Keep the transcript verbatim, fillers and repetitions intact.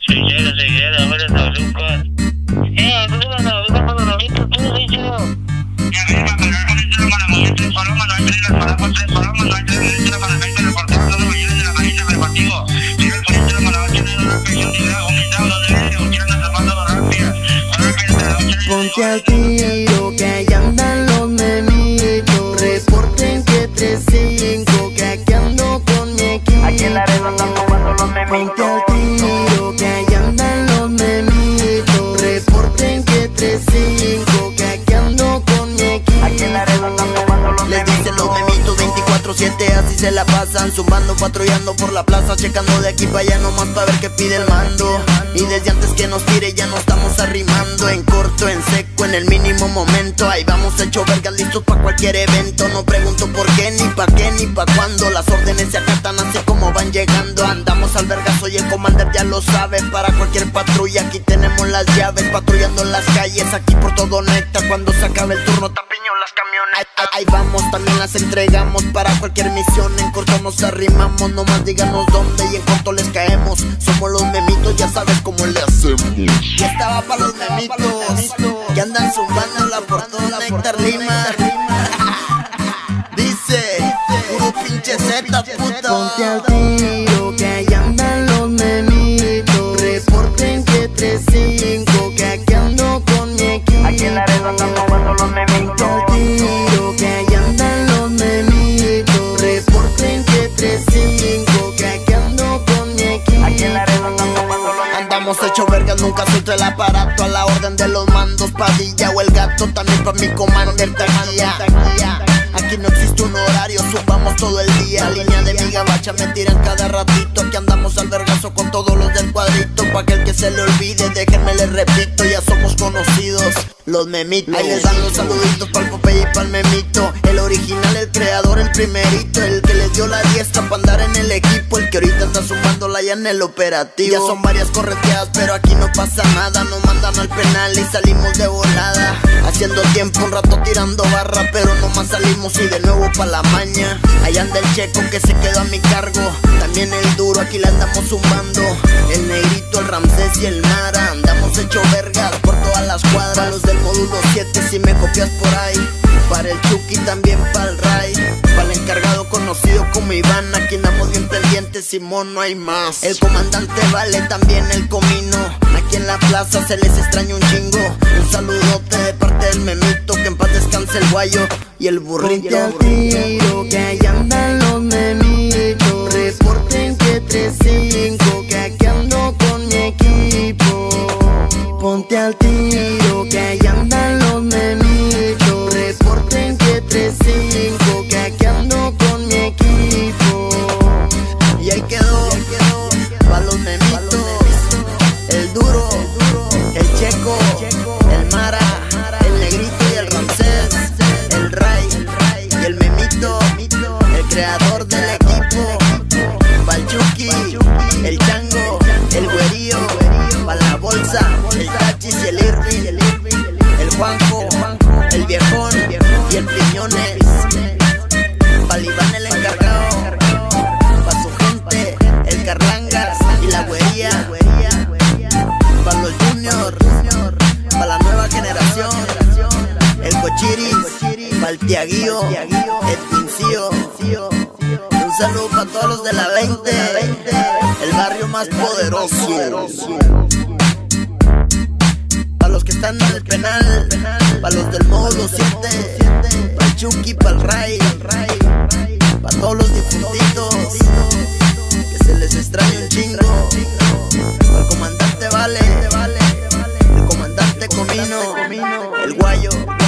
Seguidero, seguidero, buenas azúcar. Eh, tú eres la vida con los amigos, tú lo dices. Ya ves, para pegar con el tiro para muy tres palomas, no hay tres para con tres palomas, no hay tres de para veinte reportados, todos los millones de la marina privativo. Sigue el poniente de la noche de la prisión de la unidad, donde viene, escuchando, tomando las rampias. Ponte al tiro, que allá andan los memitos. Reporten que tres cinco, que aquí ando con mi equipo. Aquí en la red andan tomando los memitos. Ponte al tiro, que allá andan los memitos. Reporten que tres cinco, que aquí ando con mi equipo. Aquí en la red andan tomando los Les memitos. dicen los memitos veinticuatro siete, así se la pasan, zumbando, patrullando por la plaza, checando de aquí para allá nomás para ver qué pide el mando. Y desde antes que nos tire ya no estamos arrimando, en corto, en seco, en el mínimo momento. Ahí vamos hecho vergas, listos pa' cualquier evento. No pregunto por qué, ni pa' qué, ni pa' cuándo. Las órdenes se acatan así como van llegando. Andamos al vergazo y el comandante ya lo sabe. Para cualquier patrulla aquí tenemos las llaves, patrullando las calles aquí por todo neta. Cuando se acabe el turno tapiño las camionetas. Ahí, ahí vamos, también las entregamos para cualquier misión. En corto nos arrimamos, nomás díganos dónde y en corto les caemos. Somos los memitos, ya sabes cómo le hacemos. Ya estaba para los memitos que andan zumbando la por todo Néctar Lima. Dice, puro pinche zeta, puta. Ponte al tiro, que allá andan los memitos. Reporten que tres cinco, que aquí ando con mi equipo. Aquí en la red andan tomando los memitos. Ponte al tiro, que allá andan los memitos. Reporten que tres cinco, que aquí ando con mi equipo. Aquí en la red andan tomando los memitos. Andamos hecho vergas, nunca suelto el aparato. A la orden de los mandos, Padilla o el gato. También pa' mi commander taquilla. Aquí no existe un horario, subamos todo el día. Línea de mi gabacha me tiran cada ratito. Aquí andamos al vergazo con todos los del cuadrito. Pa' que el que se le olvide, déjenme les repito. Ya somos conocidos, los memitos. Ahí les dan los saluditos pa'l Popeye y pa'l memito. El original, el creador, el primerito. El que les dio la diestra pa' andar en el equipo. El que ahorita anda zumbándola ya en el operativo. Ya son varias correteadas, pero aquí no pasa nada. Nos mandan al penal y salimos de volada. Haciendo tiempo un rato tirando barra, pero nomás salimos y de nuevo pa' la maña. Allá anda el Checo que se quedó a mi cargo. También el Duro, aquí la andamos zumbando. El Negrito, el Ramsés y el Mara. Andamos hecho vergas por todas las cuadras. Para los del módulo siete si me copias por ahí. Para el Chucky también para el Ray. Para el encargado conocido como Iván. Aquí andamos bien pendientes, Simón, no hay más. El comandante Vale, también el Comino. Aquí en la plaza se les extraña un chingo. Un saludote de parte del memito. Que en paz descanse el guayo y el burrito. Ponte al tiro, que allá andan los memitos. Reporten que tres cinco, que aquí ando con mi equipo. Ponte al tiro, que allá andan los memitos. Reporten que tres cinco, que aquí ando con mi equipo. Y ahí quedó, pa' los memitos. El Duro, el Checo, el Mara, el Negrito y el Ramsés, el Ray y el memito, el creador del equipo. Pa'l Chucky, el Chango, el Güerío, pa' la Bolsa, el Tachis y el Irving, el Juanjo, el Viejón y el Piñones. Pa'l Iván el encargado, pa' su gente, el Carlangas y la Güería. Pa' los Junior, pa' la nueva generación, el Cochiris, pa' el Tiaguillo, el Pincillo. Un saludo pa' todos los de la veinte, el barrio más poderoso. Pa' los que están en el penal, pa' los del módulo siete, pa' el Chucky, pa' el Ray, pa' todos los difuntitos, que se les extraña un chingo. Pa' el comandante Vale, el comandante Comino, el Guayo.